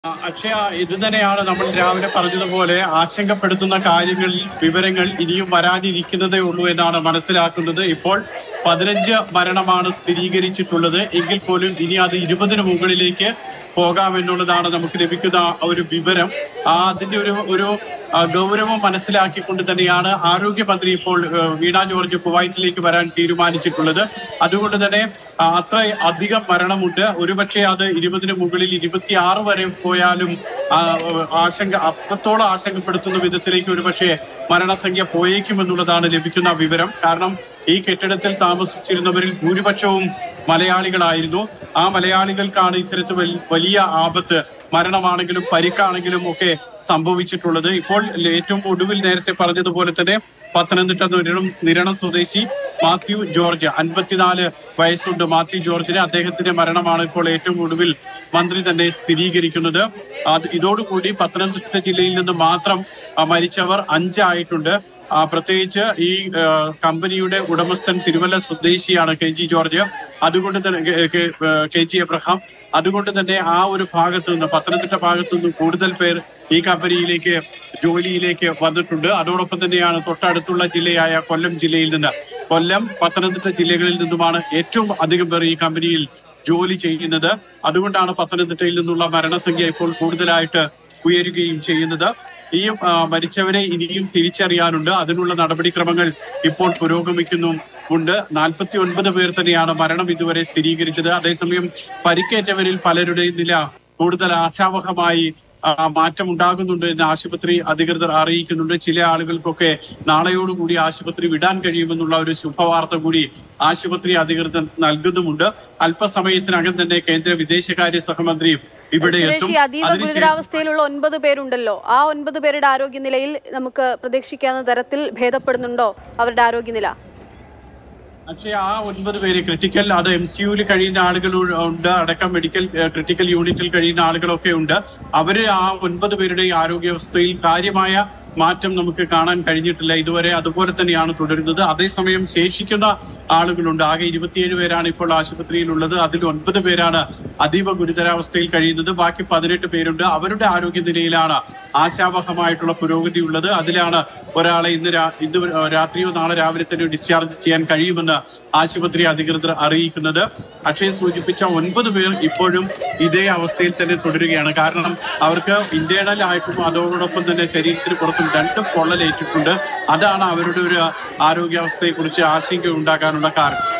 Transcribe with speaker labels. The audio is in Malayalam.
Speaker 1: അക്ഷയ, ഇത് തന്നെയാണ് നമ്മൾ രാവിലെ പറഞ്ഞതുപോലെ ആശങ്കപ്പെടുത്തുന്ന വിവരങ്ങൾ ഇനിയും വരാനിരിക്കുന്നതേ ഉള്ളൂ എന്നാണ് മനസ്സിലാക്കുന്നത്. ഇപ്പോൾ 15 മരണമാണ് സ്ഥിരീകരിച്ചിട്ടുള്ളത്. എങ്കിൽ പോലും ഇനി അത് 20-ന് മുകളിലേക്ക് പോകാമെന്നുള്ളതാണ് നമുക്ക് ലഭിക്കുന്ന ഒരു വിവരം. അതിന്റെ ഒരു ഗൗരവം മനസ്സിലാക്കിക്കൊണ്ട് തന്നെയാണ് ആരോഗ്യമന്ത്രി ഇപ്പോൾ വീണ ജോർജ് കുവൈറ്റിലേക്ക് വരാൻ തീരുമാനിച്ചിട്ടുള്ളത്. അതുകൊണ്ട് തന്നെ അത്ര അധികം മരണമുണ്ട്. ഒരുപക്ഷെ അത് 20-ന് മുകളിൽ 26 വരെ പോയാലും അത്രത്തോളം ആശങ്കപ്പെടുത്തുന്ന വിധത്തിലേക്ക് ഒരുപക്ഷെ മരണസംഖ്യ പോയേക്കുമെന്നുള്ളതാണ് ലഭിക്കുന്ന വിവരം. കാരണം ഈ കെട്ടിടത്തിൽ താമസിച്ചിരുന്നവരിൽ ഭൂരിപക്ഷവും മലയാളികളായിരുന്നു. ആ മലയാളികൾക്കാണ് ഇത്തരത്തിൽ വലിയ ആപത്ത്, മരണമാണെങ്കിലും പരിക്കാണെങ്കിലും ഒക്കെ സംഭവിച്ചിട്ടുള്ളത്. ഇപ്പോൾ ഏറ്റവും ഒടുവിൽ നേരത്തെ പറഞ്ഞതുപോലെ തന്നെ പത്തനംതിട്ട നിരണം സ്വദേശി മാത്യു ജോർജ്, 54 വയസ്സുണ്ട് മാത്യു ജോർജിന്. അദ്ദേഹത്തിന്റെ മരണമാണ് ഇപ്പോൾ ഏറ്റവും ഒടുവിൽ മന്ത്രി തന്നെ സ്ഥിരീകരിക്കുന്നത്. ഇതോടുകൂടി പത്തനംതിട്ട ജില്ലയിൽ നിന്ന് മാത്രം മരിച്ചവർ 5 ആയിട്ടുണ്ട്. പ്രത്യേകിച്ച് ഈ കമ്പനിയുടെ ഉടമസ്ഥൻ തിരുവല്ല സ്വദേശിയാണ് KG ജോർജ്, അതുകൊണ്ട് തന്നെ KG എബ്രഹാം. അതുകൊണ്ട് തന്നെ ആ ഒരു ഭാഗത്തു നിന്ന്, പത്തനംതിട്ട ഭാഗത്തു നിന്ന് കൂടുതൽ പേർ ഈ കമ്പനിയിലേക്ക് ജോലിയിലേക്ക് വന്നിട്ടുണ്ട്. അതോടൊപ്പം തന്നെയാണ് തൊട്ടടുത്തുള്ള ജില്ലയായ കൊല്ലം ജില്ലയിൽ നിന്ന്, കൊല്ലം പത്തനംതിട്ട ജില്ലകളിൽ നിന്നുമാണ് ഏറ്റവും അധികം പേർ ഈ കമ്പനിയിൽ ജോലി ചെയ്യുന്നത്. അതുകൊണ്ടാണ് പത്തനംതിട്ടയിൽ നിന്നുള്ള മരണസംഖ്യ ഇപ്പോൾ കൂടുതലായിട്ട് ഉയരുകയും ചെയ്യുന്നത്. ഈ മരിച്ചവരെ ഇനിയും തിരിച്ചറിയാനുണ്ട്. അതിനുള്ള നടപടിക്രമങ്ങൾ ഇപ്പോൾ പുരോഗമിക്കുന്നുമുണ്ട്. 49 പേർ തന്നെയാണ് മരണം ഇതുവരെ സ്ഥിരീകരിച്ചത്. അതേസമയം പരിക്കേറ്റവരിൽ പലരുടെയും നില കൂടുതൽ ആശാവഹമായി മാറ്റം ഉണ്ടാകുന്നുണ്ട് എന്ന് ആശുപത്രി അധികൃതർ അറിയിക്കുന്നുണ്ട്. ചില ആളുകൾക്കൊക്കെ നാളെയോടുകൂടി ആശുപത്രി വിടാൻ കഴിയുമെന്നുള്ള ഒരു ശുഭവാർത്ത കൂടി ആശുപത്രി അധികൃതർ നൽകുന്നുമുണ്ട്. അല്പസമയത്തിനകം തന്നെ കേന്ദ്ര വിദേശകാര്യ സഹമന്ത്രി ഇവിടെ എത്തും.
Speaker 2: അതീവ ഗുരുതരാവസ്ഥയിലുള്ള 9 പേരുണ്ടല്ലോ, ആ 9 പേരുടെ ആരോഗ്യനിലയിൽ നമുക്ക് പ്രതീക്ഷിക്കാവുന്ന തരത്തിൽ ഭേദപ്പെടുന്നുണ്ടോ അവരുടെ ആരോഗ്യനില?
Speaker 1: പക്ഷേ ആ 9 പേര് ക്രിട്ടിക്കൽ, അത് MCUവിൽ കഴിയുന്ന ആളുകളുണ്ട്, അടക്കം മെഡിക്കൽ ക്രിട്ടിക്കൽ യൂണിറ്റിൽ കഴിയുന്ന ആളുകളൊക്കെ ഉണ്ട്. അവര് ആ 9 പേരുടെ ആരോഗ്യാവസ്ഥയിൽ കാര്യമായ മാറ്റം നമുക്ക് കാണാൻ കഴിഞ്ഞിട്ടില്ല ഇതുവരെ. അതുപോലെ തന്നെയാണ് തുടരുന്നത്. അതേസമയം ശേഷിക്കുന്ന ആളുകളുണ്ട്. ആകെ 27 പേരാണ് ഇപ്പോൾ ആശുപത്രിയിലുള്ളത്. അതിൽ 9 പേരാണ് അതീവ ഗുരുതരാവസ്ഥയിൽ കഴിയുന്നത്. ബാക്കി 18 പേരുണ്ട്. അവരുടെ ആരോഗ്യനിലയിലാണ് ആശാവഹമായിട്ടുള്ള പുരോഗതി ഉള്ളത്. അതിലാണ് ഒരാളെ ഇന്ന് രാത്രിയോ നാളെ രാവിലെ തന്നെ ഡിസ്ചാർജ് ചെയ്യാൻ കഴിയുമെന്ന് ആശുപത്രി അധികൃതർ അറിയിക്കുന്നത്. അക്ഷയ് സൂചിപ്പിച്ച 9 പേർ ഇപ്പോഴും ഇതേ അവസ്ഥയിൽ തന്നെ തുടരുകയാണ്. കാരണം അവർക്ക് ഇന്റേണൽ ആയിട്ടും അതോടൊപ്പം തന്നെ ശരീരത്തിന് പുറത്തും 2 പൊള്ളലേറ്റിട്ടുണ്ട്. അതാണ് അവരുടെ ഒരു ആരോഗ്യാവസ്ഥയെ കുറിച്ച് ആശങ്ക ഉണ്ടാക്കാനുള്ള കാരണം.